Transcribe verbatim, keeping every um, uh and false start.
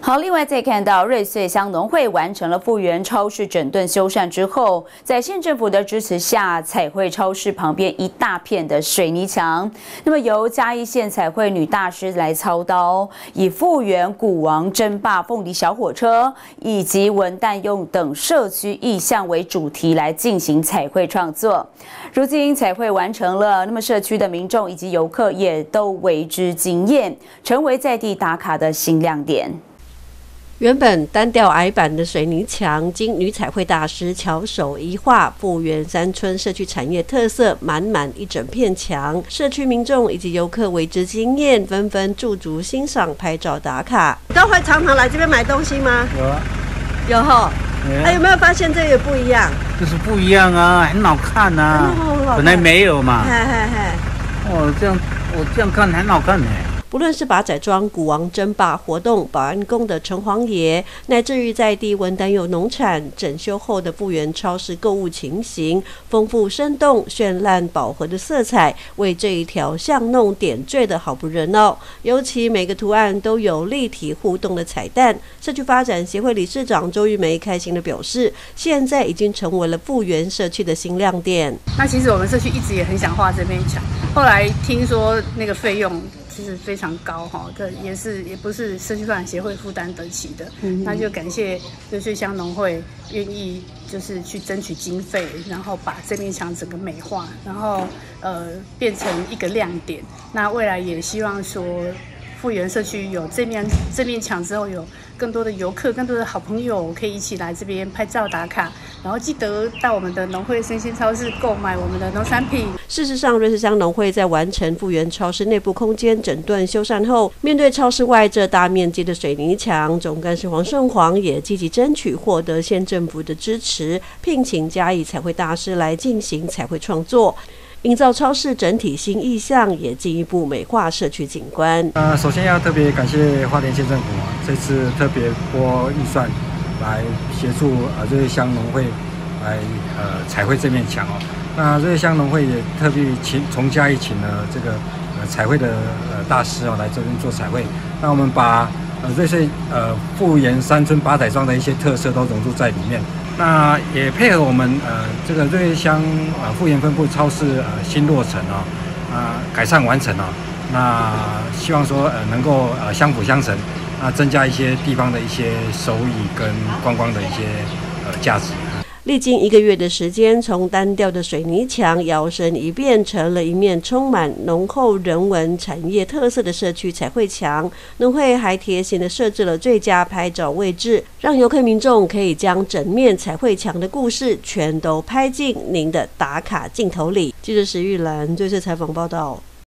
好，另外再看到瑞穗乡农会完成了复原超市整顿修缮之后，在县政府的支持下，彩绘超市旁边一大片的水泥墙，那么由嘉义县彩绘女大师来操刀，以复原古王争霸凤梨小火车以及文旦用等社区意象为主题来进行彩绘创作。如今彩绘完成了，那么社区的民众以及游客也都为之惊艳，成为在地打卡的新亮点。 原本单调矮板的水泥墙，经女彩绘大师巧手一画，复原山村社区产业特色，满满一整片墙。社区民众以及游客为之惊艳，纷纷驻足欣赏、拍照打卡。你都会常常来这边买东西吗？ 有啊， 有吼。哎、啊，有没有发现这个不一样？ 就是不一样啊，很好看啊，看本来没有嘛。 嘿嘿嘿。 哦，这样我这样看很好看呢。 不论是把载装古王争霸活动、保安宫的城隍爷，乃至于在地文旦柚农产整修后的复原超市购物情形，丰富生动、绚烂饱和的色彩，为这一条巷弄点缀的好不热闹。尤其每个图案都有立体互动的彩蛋。社区发展协会理事长周玉梅开心地表示，现在已经成为了复原社区的新亮点。 那其实我们社区一直也很想画这面墙，后来听说那个费用其实非常高哈，这也是也不是社区发展协会负担得起的。嗯，那就感谢瑞穗乡农会愿意就是去争取经费，然后把这面墙整个美化，然后呃变成一个亮点。那未来也希望说，复原社区有这面这面墙之后，有更多的游客、更多的好朋友可以一起来这边拍照打卡，然后记得到我们的农会生鲜超市购买我们的农产品。 事实上，瑞穗乡农会在完成复原超市内部空间整顿修缮后，面对超市外这大面积的水泥墙，总干事黄胜煌也积极争取获得县政府的支持，聘请嘉义彩绘大师来进行彩绘创作。营造超市整体新意象，也进一步美化社区景观。 呃，首先要特别感谢花莲县政府啊，这次特别拨预算来协助呃瑞穗乡农会来呃彩绘这面墙哦。那瑞穗乡农会也特别请从嘉义请了这个呃彩绘的呃大师哦来这边做彩绘。那我们把呃瑞穗呃复原山村八仔庄的一些特色都融入在里面。那也配合我们呃这个瑞穗乡呃复原分部超市呃新落成哦，啊、呃、改善完成哦，那希望说呃能够呃相辅相成，那增加一些地方的一些收益跟观光的一些呃价值。 历经一个月的时间，从单调的水泥墙摇身一变成了一面充满浓厚人文产业特色的社区彩绘墙。农会还贴心的设置了最佳拍照位置，让游客民众可以将整面彩绘墙的故事全都拍进您的打卡镜头里。记者史玉兰，瑞穗采访报道。